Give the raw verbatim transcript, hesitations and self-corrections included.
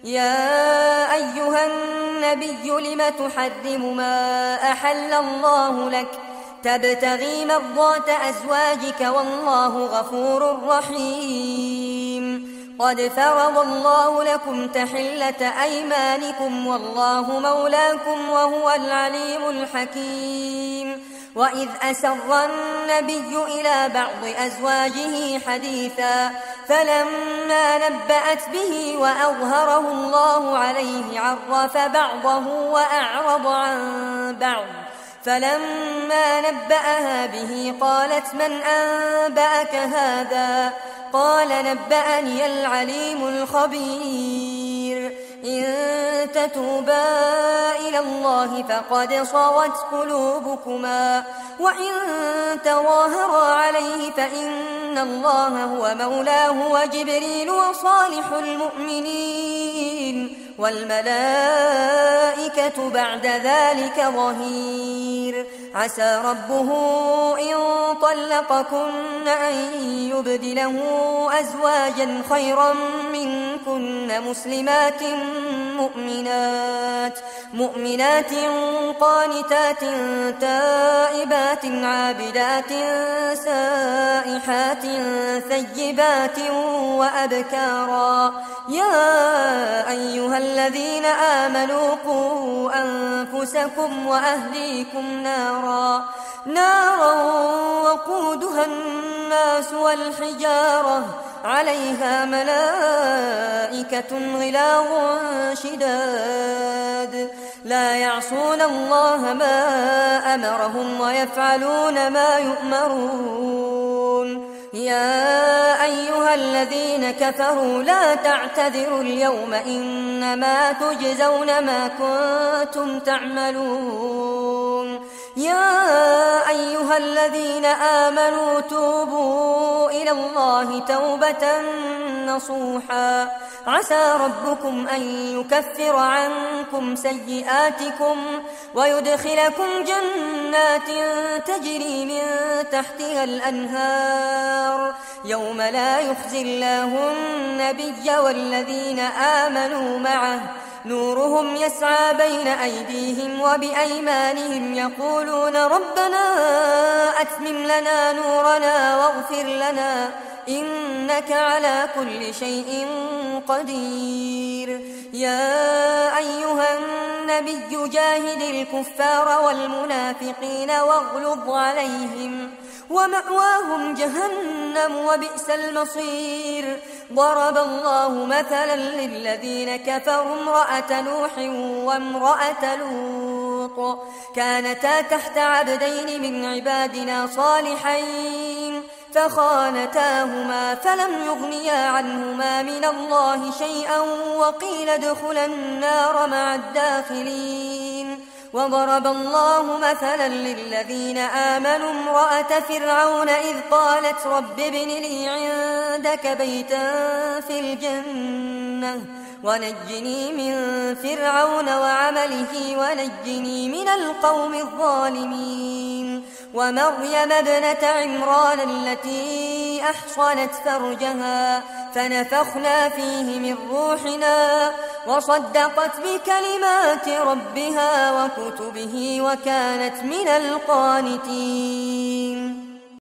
يا أيها النبي لم تحرم ما أحل الله لك تبتغي مرضات أزواجك والله غفور رحيم قد فرض الله لكم تحلة أيمانكم والله مولاكم وهو العليم الحكيم وإذ أسر النبي إلى بعض أزواجه حديثا فلما نبأت به وأظهره الله عليه عرف بعضه وأعرض عن بعض فلما نبأها به قالت من أنبأك هذا قال نبأني العليم الخبير إن تتوبا إلى الله فقد صغت قلوبكما وإن تظاهرا عليه فإن الله هو مولاه وجبريل وصالح المؤمنين والملائكة بعد ذلك ظهير عسى ربه إن طلقكن أن يبدله أزواجا خيرا منكن مسلمات مؤمنات مؤمنات قانتات تائبات عابدات سائحات ثيبات وأبكارا يا أيها الذين آمنوا قوا أنفسكم وأهليكم نارا نارا وقودها الناس والحجارة عليها ملائكة غلاظ شداد لا يعصون الله ما أمرهم ويفعلون ما يؤمرون يا أيها الذين كفروا لا تعتذروا اليوم إنما تجزون ما كنتم تعملون يا أيها الذين آمنوا توبوا إلى الله توبة نصوحا عسى ربكم أن يكفر عنكم سيئاتكم ويدخلكم جنات تجري من تحتها الأنهار يوم لا يخزي الله النبي والذين آمنوا معه نورهم يسعى بين أيديهم وبأيمانهم يقولون ربنا أتمم لنا نورنا واغفر لنا إنك على كل شيء قدير يا أيها النبي جاهد الكفار والمنافقين واغلظ عليهم ومأواهم جهنم وبئس المصير ضرب الله مثلا للذين كفروا امرأة نوح وامرأة لوط كانتا تحت عبدين من عبادنا صالحين فخانتاهما فلم يغنيا عنهما من الله شيئا وقيل ادخلا النار مع الداخلين وضرب الله مثلا للذين آمنوا امرأة فرعون إذ قالت رب ابن لي عندك بيتا في الجنة ونجني من فرعون وعمله ونجني من القوم الظالمين ومريم ابنة عمران التي أحصنت فرجها فنفخنا فيه من روحنا وصدقت بكلمات ربها وكتبه وكانت من القانتين